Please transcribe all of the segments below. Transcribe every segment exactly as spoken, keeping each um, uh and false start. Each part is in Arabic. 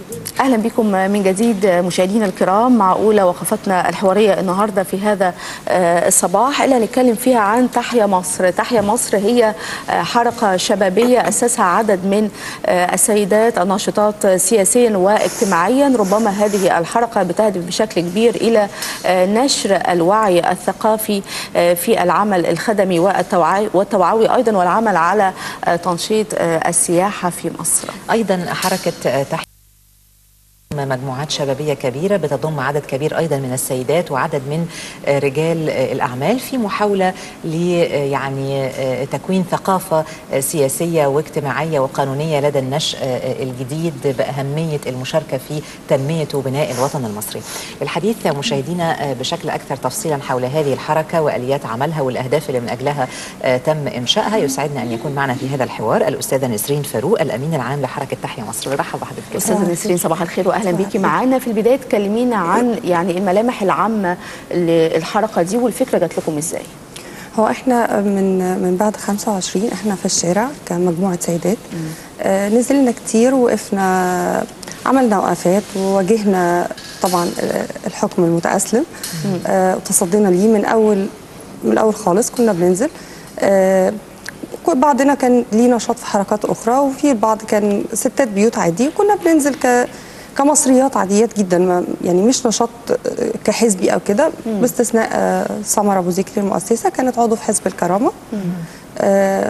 أهلا بكم من جديد مشاهدينا الكرام مع أولى وقفتنا الحوارية النهاردة في هذا الصباح اللي هنتكلم فيها عن تحيا مصر. تحيا مصر هي حركة شبابية أسسها عدد من السيدات الناشطات سياسيا واجتماعيا. ربما هذه الحركة بتهدف بشكل كبير إلى نشر الوعي الثقافي في العمل الخدمي والتوعوي أيضا، والعمل على تنشيط السياحة في مصر. أيضا حركة تحيا مجموعات شبابية كبيرة بتضم عدد كبير أيضا من السيدات وعدد من رجال الأعمال في محاولة ل يعني تكوين ثقافة سياسية واجتماعية وقانونية لدى النشء الجديد بأهمية المشاركة في تنمية وبناء الوطن المصري. الحديث مشاهدينا بشكل أكثر تفصيلا حول هذه الحركة وآليات عملها والأهداف اللي من أجلها تم إنشائها، يسعدنا أن يكون معنا في هذا الحوار الأستاذة نسرين فاروق الأمين العام لحركة تحيا مصر. برحب بحضرتك أستاذة نسرين، صباح الخير واهلا بيكي معانا. في البدايه تكلمينا عن يعني الملامح العامه للحركه دي والفكره جات لكم ازاي؟ هو احنا من من بعد خمسة وعشرين احنا في الشارع كمجموعه سيدات، آه نزلنا كتير، وقفنا عملنا وقفات وواجهنا طبعا الحكم المتأسلم، آه وتصدينا ليه من اول من الاول خالص. كنا بننزل، آه بعضنا كان ليه نشاط في حركات اخرى، وفي البعض كان ستات بيوت عادي، وكنا بننزل ك كمصريات عاديات جدا، يعني مش نشاط كحزبي او كده، باستثناء سمر ابو ذكري المؤسسه كانت عضو في حزب الكرامه. آه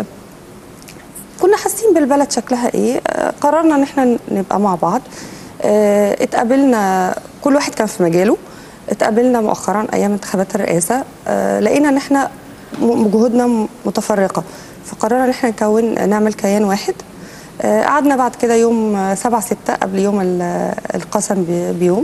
كنا حاسين بالبلد شكلها ايه، آه قررنا ان احنا نبقى مع بعض. آه اتقابلنا، كل واحد كان في مجاله. اتقابلنا مؤخرا ايام انتخابات الرئاسه، آه لقينا ان احنا جهودنا متفرقه، فقررنا ان احنا نكون نعمل كيان واحد. قعدنا بعد كده يوم سبعة ستة قبل يوم القسم بيوم،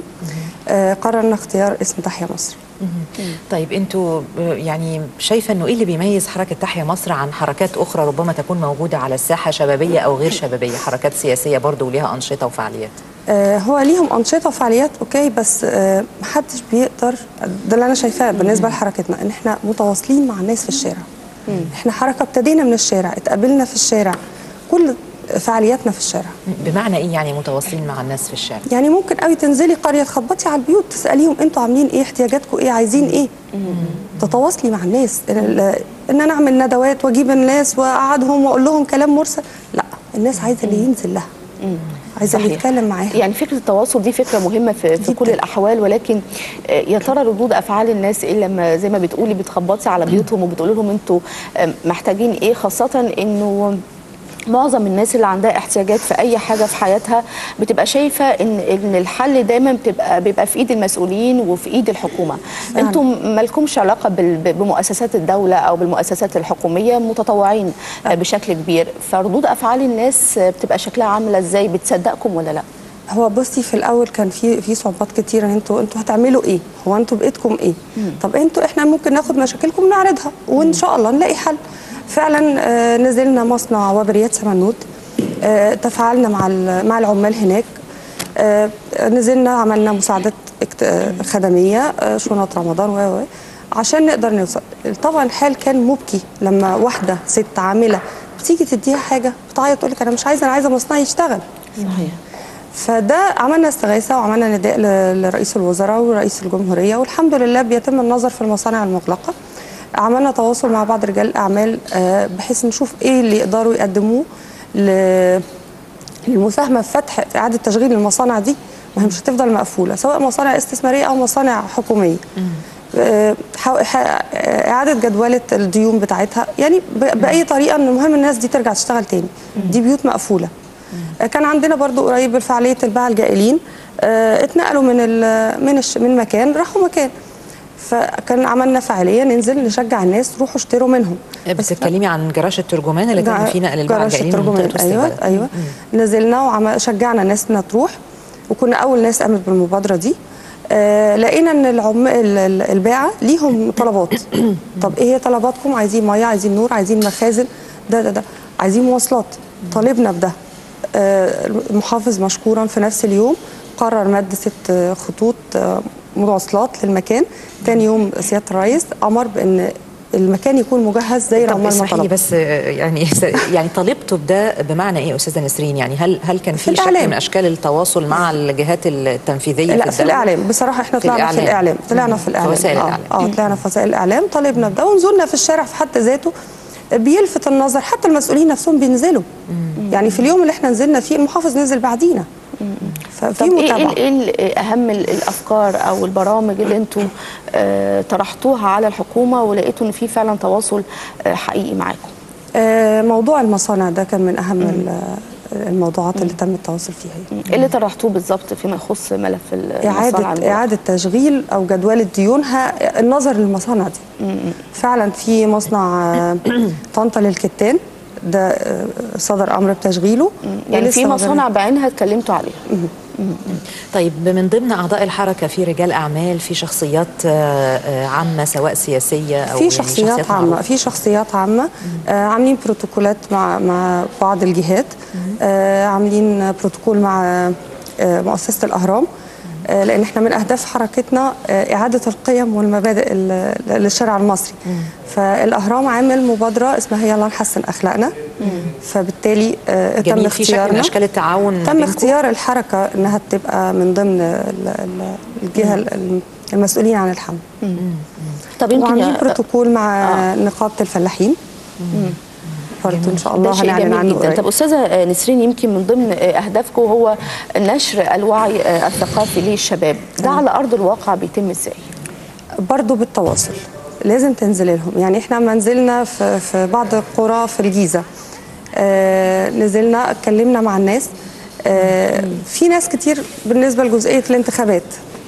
قررنا اختيار اسم تحيا مصر. طيب انتوا يعني شايفه انه ايه اللي بيميز حركه تحيا مصر عن حركات اخرى ربما تكون موجوده على الساحه، شبابيه او غير شبابيه، حركات سياسيه برضو وليها انشطه وفعاليات؟ آه هو ليهم انشطه وفعاليات اوكي، بس آه محدش بيقدر. ده اللي انا شايفاه بالنسبه لحركتنا، ان احنا متواصلين مع الناس في الشارع. مم. احنا حركه ابتدينا من الشارع، اتقابلنا في الشارع، كل فعالياتنا في الشارع. بمعنى ايه يعني متواصلين مع الناس في الشارع؟ يعني ممكن قوي تنزلي قريه تخبطي على البيوت تساليهم انتوا عاملين ايه، احتياجاتكم ايه، عايزين ايه. مم. تتواصلي مع الناس، ان انا اعمل ندوات واجيب الناس واقعدهم واقول لهم كلام مرسل، لا، الناس عايزه اللي ينزل لها، عايزه اللي يتكلم معاها. يعني فكره التواصل دي فكره مهمه في, في كل الاحوال، ولكن يا ترى ردود افعال الناس ايه لما زي ما بتقولي بتخبطي على بيوتهم وبتقولي لهم انتوا محتاجين ايه، خاصه انه معظم الناس اللي عندها احتياجات في اي حاجه في حياتها بتبقى شايفه ان ان الحل دايما بتبقى بيبقى في ايد المسؤولين وفي ايد الحكومه. فعلا. انتم مالكمش علاقه بمؤسسات الدوله او بالمؤسسات الحكوميه، متطوعين أه. بشكل كبير، فردود افعال الناس بتبقى شكلها عامله ازاي؟ بتصدقكم ولا لا؟ هو بصي، في الاول كان في في صعوبات كتيره. انتوا انتوا هتعملوا ايه؟ هو انتوا بايدكم ايه؟ مم. طب انتوا احنا ممكن ناخد مشاكلكم نعرضها وان شاء الله نلاقي حل. فعلا آه نزلنا مصنع وبريات سمنود، آه تفاعلنا مع مع العمال هناك، آه نزلنا عملنا مساعدات خدميه، آه شنط رمضان و عشان نقدر نوصل. طبعا الحال كان مبكي لما واحده ست عامله بتيجي تديها حاجه بتعيط تقول لك انا مش عايزه، انا عايزه مصنعي يشتغل. صحيح. فده عملنا استغاثه وعملنا نداء لرئيس الوزراء ورئيس الجمهوريه، والحمد لله بيتم النظر في المصانع المغلقه. عملنا تواصل مع بعض رجال الاعمال بحيث نشوف ايه اللي يقدروا يقدموه للمساهمه في فتح في اعاده تشغيل المصانع دي، ما هي مش هتفضل مقفوله، سواء مصانع استثماريه او مصانع حكوميه. اعاده جدوله الديون بتاعتها، يعني باي طريقه، ان المهم الناس دي ترجع تشتغل تاني. دي بيوت مقفوله. كان عندنا برضو قريب فعاليه الباعة الجائلين، اتنقلوا من من من مكان راحوا مكان، فكان عملنا فعاليه ننزل نشجع الناس روحوا اشتروا منهم. بتتكلمي عن جراج الترجمان اللي كان في نقل الباعة الجائلين من منطقه وسط ايوه البلد. ايوه مم. نزلنا وشجعنا الناس انها تروح، وكنا اول ناس قامت بالمبادره دي. آه لقينا ان العمال الباعه ليهم طلبات. طب ايه هي طلباتكم؟ عايزين ميه، عايزين نور، عايزين مخازن، ده ده ده عايزين مواصلات. طالبنا بده. آه المحافظ مشكورا في نفس اليوم قرر مد ست خطوط آه مواصلات للمكان. تاني يوم سياده الرئيس امر بان المكان يكون مجهز زي طب العمال ما اسمحي لي طلبوا. بس يعني يعني طالبتوا بده بمعنى ايه استاذه نسرين؟ يعني هل هل كان في, في شكل من اشكال التواصل مع الجهات التنفيذيه؟ لا في, في الاعلام بصراحه، احنا في طلعنا في الاعلام طلعنا في الاعلام في وسائل اه, الإعلام. آه طلعنا في وسائل الاعلام، طالبنا بده، ونزولنا في الشارع في حد ذاته بيلفت النظر، حتى المسؤولين نفسهم بينزلوا. مم. يعني في اليوم اللي احنا نزلنا فيه المحافظ نزل بعدينا. ففي متابعه. ايه ايه اهم الافكار او البرامج اللي انتم آه طرحتوها على الحكومه ولقيتوا ان في فعلا تواصل آه حقيقي معاكم؟ آه موضوع المصانع ده كان من اهم مم. الموضوعات اللي تم التواصل فيها. ايه اللي طرحتوه بالظبط فيما يخص ملف المصانع؟ اعاده اعاده تشغيل او جدوله ديونها، النظر للمصانع دي. مم. فعلا في مصنع طنطا للكتان ده صدر امر بتشغيله، يعني في مصانع بعينها اتكلمتوا عليها. طيب من ضمن اعضاء الحركه في رجال اعمال، في شخصيات عامه سواء سياسيه او في شخصيات, شخصيات عامه في شخصيات عامه آه عاملين بروتوكولات مع مع بعض الجهات، آه عاملين بروتوكول مع آه مؤسسه الاهرام، آه لان احنا من اهداف حركتنا آه اعاده القيم والمبادئ للشارع المصري. مم. فالاهرام عامل مبادره اسمها يلا نحسن اخلاقنا. مم. فبالتالي آه تم اختيارنا في شكل من اشكال التعاون تم اختيار الحركه انها تبقى من ضمن الجهه مم. المسؤولين عن الحمل. طب يمكن وعاملين بروتوكول مع آه. نقابه الفلاحين. مم. برضه ان شاء الله هنعلن عنه جدا. طب استاذه نسرين، يمكن من ضمن اهدافكم هو نشر الوعي الثقافي للشباب، ده على ارض الواقع بيتم ازاي؟ برضه بالتواصل، لازم تنزل لهم. يعني احنا لما نزلنا في, في بعض القرى في الجيزه، آه نزلنا اتكلمنا مع الناس، آه في ناس كتير بالنسبه لجزئيه الانتخابات،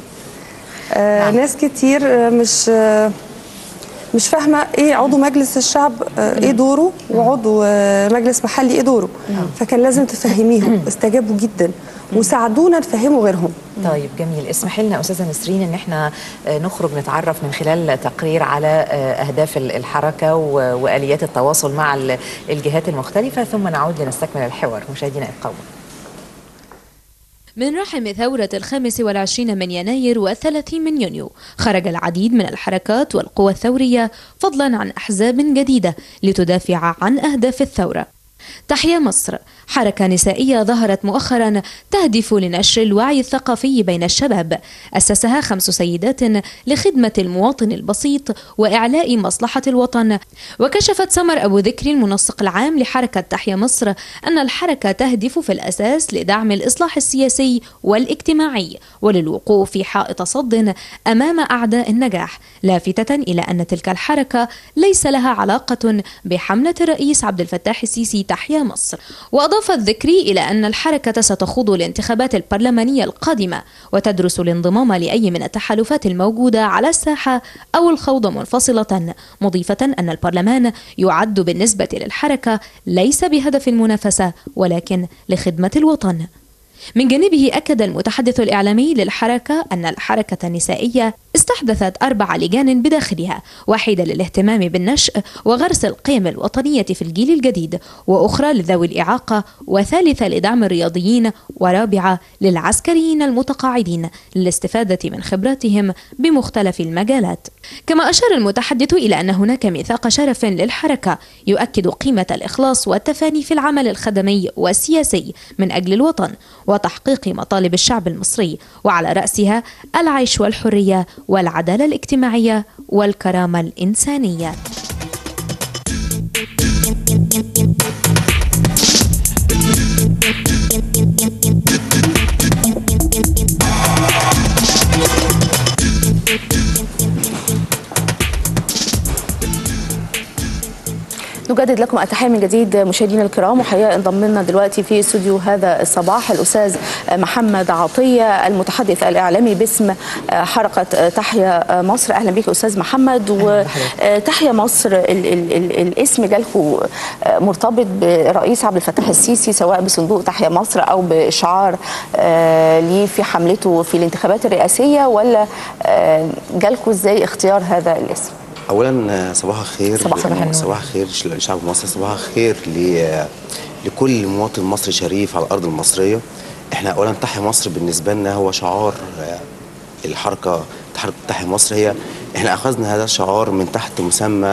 آه نعم. ناس كتير مش آه مش فاهمه ايه عضو مجلس الشعب ايه دوره وعضو مجلس محلي ايه دوره. فكان لازم تفهميهم، استجابوا جدا وساعدونا نفهموا غيرهم. طيب جميل. اسمحي لنا استاذه نسرين ان احنا نخرج نتعرف من خلال تقرير على اهداف الحركه واليات التواصل مع الجهات المختلفه، ثم نعود لنستكمل الحوار. مشاهدينا ابقوا. من رحم ثورة الخامس والعشرين من يناير والثلاثين من يونيو خرج العديد من الحركات والقوى الثورية فضلا عن أحزاب جديدة لتدافع عن أهداف الثورة. تحيا مصر حركة نسائية ظهرت مؤخرا تهدف لنشر الوعي الثقافي بين الشباب، أسسها خمس سيدات لخدمة المواطن البسيط وإعلاء مصلحة الوطن. وكشفت سمر أبو ذكر المنسق العام لحركة تحيا مصر أن الحركة تهدف في الأساس لدعم الإصلاح السياسي والاجتماعي وللوقوف في حائط صد أمام أعداء النجاح، لافتة إلى أن تلك الحركة ليس لها علاقة بحملة الرئيس عبد الفتاح السيسي تحيا مصر. وأضاف الذكري إلى أن الحركة ستخوض الانتخابات البرلمانية القادمة وتدرس الانضمام لأي من التحالفات الموجودة على الساحة أو الخوض منفصلة، مضيفة أن البرلمان يعد بالنسبة للحركة ليس بهدف المنافسة ولكن لخدمة الوطن. من جانبه أكد المتحدث الإعلامي للحركة أن الحركة النسائية استحدثت أربع لجان بداخلها، واحدة للاهتمام بالنشء وغرس القيم الوطنية في الجيل الجديد، وأخرى لذوي الإعاقة، وثالثة لدعم الرياضيين، ورابعة للعسكريين المتقاعدين للاستفادة من خبراتهم بمختلف المجالات. كما أشار المتحدث إلى أن هناك ميثاق شرف للحركة يؤكد قيمة الإخلاص والتفاني في العمل الخدمي والسياسي من أجل الوطن وتحقيق مطالب الشعب المصري، وعلى رأسها العيش والحرية والعدالة الاجتماعية والكرامة الإنسانية. نجدد لكم التحية من جديد مشاهدينا الكرام، وحقيقة انضم لنا دلوقتي في استوديو هذا الصباح الأستاذ محمد عطية المتحدث الإعلامي باسم حركة تحيا مصر. أهلا بك أستاذ محمد. وتحيا مصر ال ال ال الاسم جالكم مرتبط برئيس عبد الفتاح السيسي، سواء بصندوق تحيا مصر أو بإشعار ليه في حملته في الانتخابات الرئاسية، ولا جالكم ازاي اختيار هذا الاسم؟ اولا صباح الخير، صباح الخير صباح الخير للشعب المصري، صباح الخير لكل مواطن مصري شريف على الارض المصريه. احنا اولا تحيا مصر بالنسبه لنا هو شعار الحركه، حركه تحيا مصر. هي احنا اخذنا هذا الشعار من تحت مسمى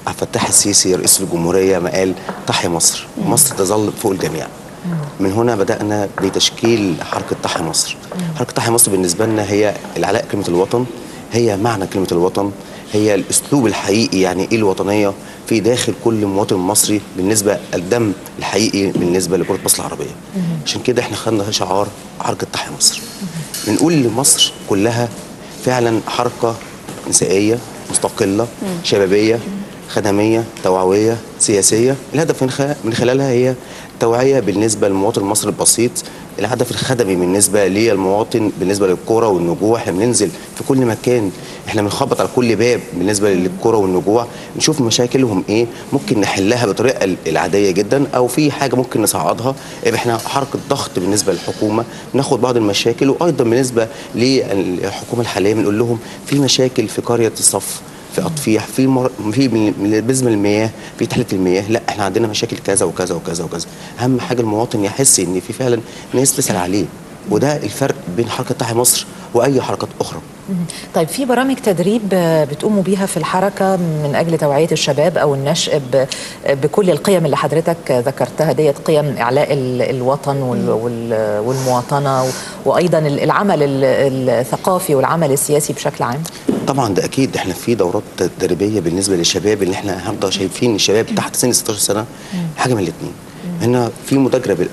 عبد الفتاح السيسي رئيس الجمهوريه ما قال تحيا مصر، مصر تظل فوق الجميع. من هنا بدانا بتشكيل حركه تحيا مصر. حركه تحيا مصر بالنسبه لنا هي العلاء كلمه الوطن، هي معنى كلمه الوطن، هي الاسلوب الحقيقي يعني ايه الوطنيه في داخل كل مواطن مصري بالنسبه الدم الحقيقي بالنسبه لكره مصر العربيه. عشان كده احنا خدنا شعار حركه تحيا مصر. بنقول لمصر كلها فعلا حركه نسائيه مستقله شبابيه خدميه توعويه سياسيه. الهدف من خلالها هي توعيه بالنسبه للمواطن المصري البسيط، الهدف الخدمي بالنسبه للمواطن بالنسبه للكره والنجوع. احنا بننزل في كل مكان، احنا بنخبط على كل باب بالنسبه للكره والنجوع، نشوف مشاكلهم ايه ممكن نحلها بالطريقه العاديه جدا او في حاجه ممكن نصعدها. احنا حركه ضغط بالنسبه للحكومه ناخد بعض المشاكل، وايضا بالنسبه للحكومه الحاليه بنقول لهم في مشاكل في قريه الصف في اطفيح في مر... في بالنسبه للمياه في تحليه المياه، لا احنا عندنا مشاكل كذا وكذا وكذا وكذا. اهم حاجه المواطن يحس ان في فعلا ناس تسال عليه، وده الفرق بين حركه تحيا مصر واي حركات اخرى. طيب في برامج تدريب بتقوموا بيها في الحركه من اجل توعيه الشباب او النشء بكل القيم اللي حضرتك ذكرتها ديت، قيم اعلاء الوطن والمواطنه وايضا العمل الثقافي والعمل السياسي بشكل عام؟ طبعا ده اكيد. احنا في دورات تدريبيه بالنسبه للشباب اللي احنا النهارده شايفين الشباب تحت سن ستاشر سنه حاجه من الاثنين، هنا في متاجره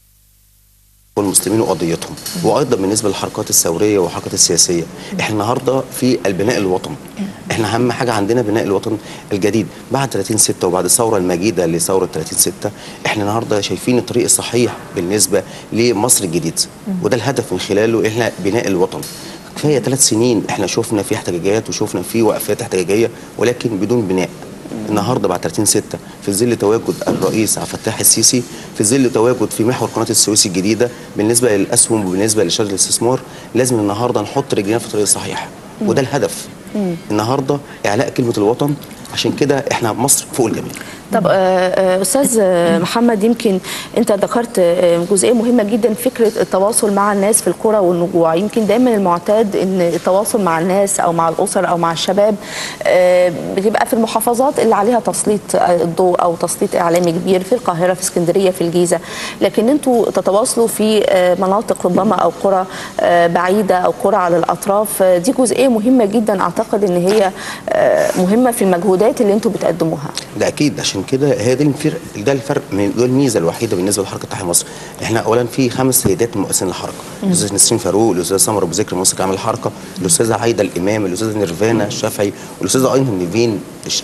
والمسلمين وقضيتهم، وايضا بالنسبه للحركات الثوريه والحركات السياسيه. احنا النهارده في البناء الوطني، احنا اهم حاجه عندنا بناء الوطن الجديد بعد ثلاثين ستة وبعد الثوره المجيده لثوره ثلاثين ستة. احنا النهارده شايفين الطريق الصحيح بالنسبه لمصر الجديد، وده الهدف من خلاله احنا بناء الوطن. كفايه ثلاث سنين احنا شفنا في احتجاجات وشفنا في وقفات احتجاجيه ولكن بدون بناء. النهارده بعد ثلاثين ستة في ظل تواجد الرئيس عبد الفتاح السيسي، في ظل تواجد في محور قناه السويس الجديده بالنسبه للاسهم وبالنسبه لشركه الاستثمار، لازم النهارده نحط رجلنا في الطريق الصحيح، وده الهدف. النهارده اعلاء كلمه الوطن، عشان كده احنا مصر فوق الجميع. طب استاذ محمد، يمكن انت ذكرت جزئيه مهمه جدا، فكره التواصل مع الناس في القرى والنجوع. يمكن دايما المعتاد ان التواصل مع الناس او مع الاسر او مع الشباب بتبقى في المحافظات اللي عليها تسليط الضوء او تسليط اعلامي كبير، في القاهره في اسكندريه في الجيزه، لكن انتوا تتواصلوا في مناطق ربما او قرى بعيده او قرى على الاطراف. دي جزئيه مهمه جدا، اعتقد ان هي مهمه في المجهودات اللي انتوا بتقدموها. ده اكيد، عشان كده هي دي الفرق، ده الفرق من دول الميزه الوحيده بالنسبه لحركه تحيا مصر. احنا اولا في خمس سيدات مؤسسين للحركه، الاستاذ نسرين فاروق، الاستاذ سمر ابو ذكر ممسك عام الحركه، الاستاذه عايده الامام، الاستاذه نيرفانا الشافعي، والاستاذه ايضا نيفين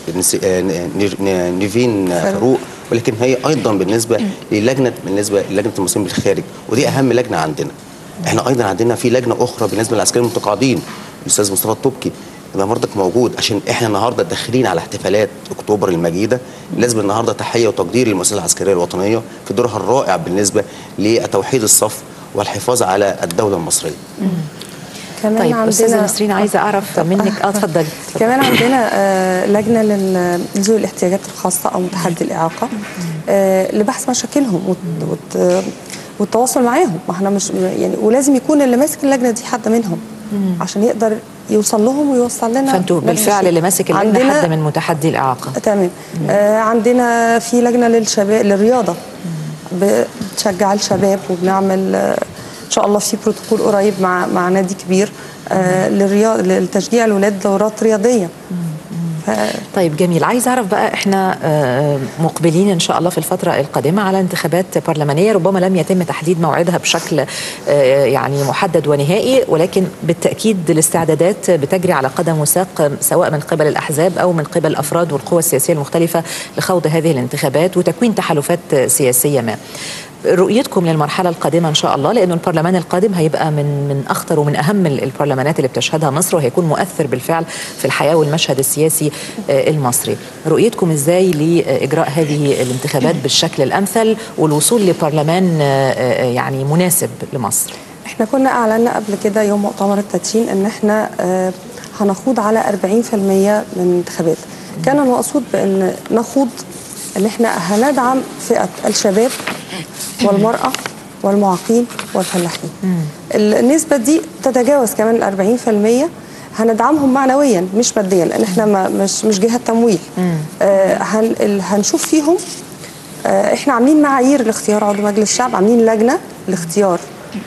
نيفين فاروق. ولكن هي ايضا بالنسبه للجنه بالنسبه للجنه المصريين بالخارج، ودي اهم لجنه عندنا. احنا ايضا عندنا في لجنه اخرى بالنسبه للعسكريين المتقاعدين، الاستاذ مصطفى الطبكي يبقى برضك موجود، عشان احنا النهارده داخلين على احتفالات اكتوبر المجيده. لازم النهارده تحيه وتقدير للمؤسسه العسكريه الوطنيه في دورها الرائع بالنسبه لتوحيد الصف والحفاذ على الدوله المصريه. كمان طيب عندنا استاذه نسرين عايزه اعرف منك. اه اتفضلي. كمان عندنا آه لجنه لذوي الاحتياجات الخاصه او متحدي الاعاقه آه لبحث مشاكلهم والتواصل معاهم. ما احنا مش يعني، ولازم يكون اللي ماسك اللجنه دي حد منهم عشان يقدر يوصل لهم ويوصل لنا. فانتوا بالفعل اللي ماسك اللجنه حد من متحدي الاعاقه. تمام. آه عندنا في لجنه للشباب للرياضه بتشجع الشباب، وبنعمل آه ان شاء الله في بروتوكول قريب مع مع نادي كبير آه للرياض للتشجيع الاولاد دورات رياضيه. ف... طيب جميل. عايز اعرف بقى، احنا مقبلين ان شاء الله في الفتره القادمه على انتخابات برلمانيه، ربما لم يتم تحديد موعدها بشكل يعني محدد ونهائي، ولكن بالتاكيد الاستعدادات بتجري على قدم وساق سواء من قبل الاحزاب او من قبل الافراد والقوى السياسيه المختلفه لخوض هذه الانتخابات وتكوين تحالفات سياسيه ما. رؤيتكم للمرحله القادمه ان شاء الله، لانه البرلمان القادم هيبقى من من اخطر ومن اهم البرلمانات اللي بتشهدها مصر، وهيكون مؤثر بالفعل في الحياه والمشهد السياسي المصري. رؤيتكم ازاي لاجراء هذه الانتخابات بالشكل الامثل والوصول لبرلمان يعني مناسب لمصر؟ احنا كنا اعلنا قبل كده يوم مؤتمر التدشين ان احنا هنخوض على أربعين بالمئة من الانتخابات. كان المقصود بان نخوض ان احنا هندعم فئه الشباب والمرأة والمعاقين والفلاحين. النسبة دي تتجاوز كمان ال أربعين بالمئة هندعمهم معنويا مش ماديا، لان احنا ما مش مش جهه تمويل. آه هن ال- هنشوف فيهم. آه احنا عاملين معايير لاختيار عضو مجلس الشعب، عاملين لجنه لاختيار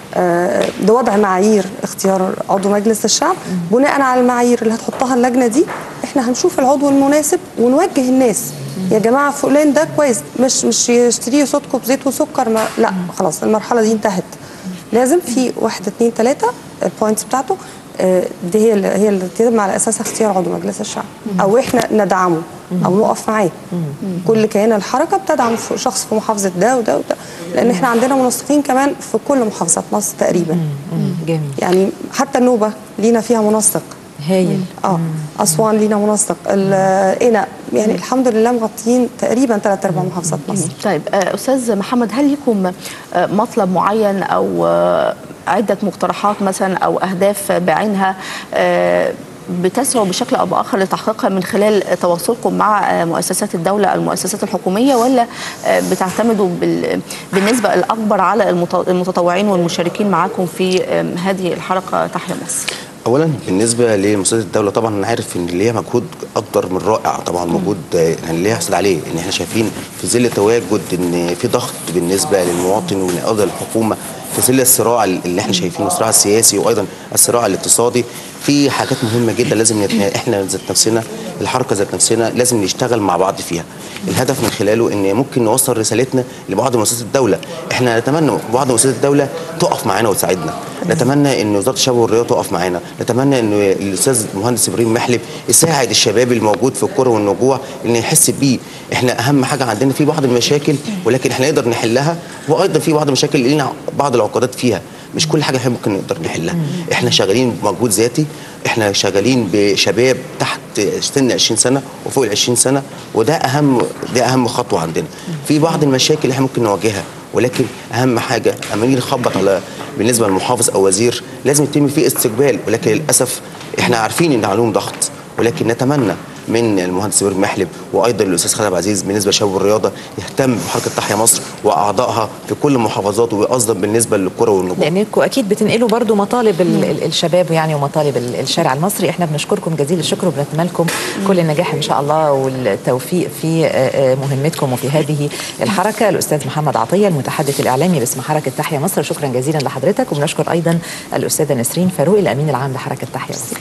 آه لوضع معايير اختيار عضو مجلس الشعب. بناء على المعايير اللي هتحطها اللجنه دي احنا هنشوف العضو المناسب ونوجه الناس. يا جماعه فلان ده كويس، مش مش يشتريه صوتكم بزيت وسكر، ما لا خلاص المرحله دي انتهت. لازم في واحد اتنين تلاته البوينتس بتاعته، آه، دي هي اللي هي اللي تتم على اساسها اختيار عضو مجلس الشعب، او احنا ندعمه او نقف معاه. كل كيان الحركه بتدعم في شخص في محافظه ده وده وده، لان احنا عندنا منسقين كمان في كل محافظات مصر تقريبا. جميل. يعني حتى النوبه لينا فيها منسق. هايل. اه اسوان لينا منسق، القنا، يعني الحمد لله مغطيين تقريبا ثلاث ارباع محافظات مصر. طيب آه، استاذ محمد، هل لكم آه، مطلب معين او آه، عده مقترحات مثلا او اهداف بعينها آه، بتسعوا بشكل او باخر لتحقيقها من خلال تواصلكم مع آه، مؤسسات الدوله، المؤسسات الحكوميه، ولا آه، بتعتمدوا بال- بالنسبه الاكبر على المت- المتطوعين والمشاركين معاكم في آه، هذه الحركه تحيا مصر؟ اولا بالنسبه لمؤسسات الدوله، طبعا انا عارف ان ليها مجهود اكتر من رائع، طبعا مجهود يعني ليه يحصل عليه، ان احنا شايفين في ظل تواجد ان في ضغط بالنسبه للمواطن ولأيضا الحكومه، في ظل الصراع اللي احنا شايفينه، الصراع السياسي وايضا الصراع الاقتصادي، في حاجات مهمه جدا لازم نت- احنا ذات نفسنا، الحركه ذات نفسنا لازم نشتغل مع بعض فيها. الهدف من خلاله ان ممكن نوصل رسالتنا لبعض مؤسسات الدوله. احنا نتمنى بعض مؤسسات الدوله تقف معانا وتساعدنا، نتمنى ان وزاره الشباب والرياضه تقف معانا، نتمنى ان الاستاذ المهندس ابراهيم محلب يساعد الشباب الموجود في الكره والنجوع ان يحس بيه. احنا اهم حاجه عندنا في بعض المشاكل ولكن احنا نقدر نحلها، وايضا في بعض المشاكل اللي لنا بعض العقودات فيها، مش كل حاجه احنا ممكن نقدر نحلها. احنا شغالين بمجهود ذاتي، احنا شغالين بشباب تحت سن عشرين سنه وفوق ال عشرين سنه، وده اهم ده اهم خطوه عندنا. في بعض المشاكل احنا ممكن نواجهها، ولكن اهم حاجه اما نيجي نخبط على بالنسبه للمحافظ او وزير لازم يتم فيه استقبال، ولكن للاسف احنا عارفين ان عليهم ضغط، ولكن نتمنى من المهندس ابراهيم محلب وايضا الاستاذ خالد عبد العزيز بالنسبه للشباب والرياضه يهتم بحركه تحيا مصر واعضائها في كل المحافظات، واصلا بالنسبه للكره والنجوم. لانكم اكيد بتنقلوا برضو مطالب ال- ال- الشباب يعني ومطالب ال- الشارع المصري. احنا بنشكركم جزيل الشكر وبنتمنى لكم كل النجاح ان شاء الله والتوفيق في آه، آه، مهمتكم وفي هذه الحركه. الاستاذ محمد عطيه المتحدث الاعلامي باسم حركه تحيا مصر، شكرا جزيلا لحضرتك. وبنشكر ايضا الاستاذه نسرين فاروق الامين العام لحركه تحيا مصر.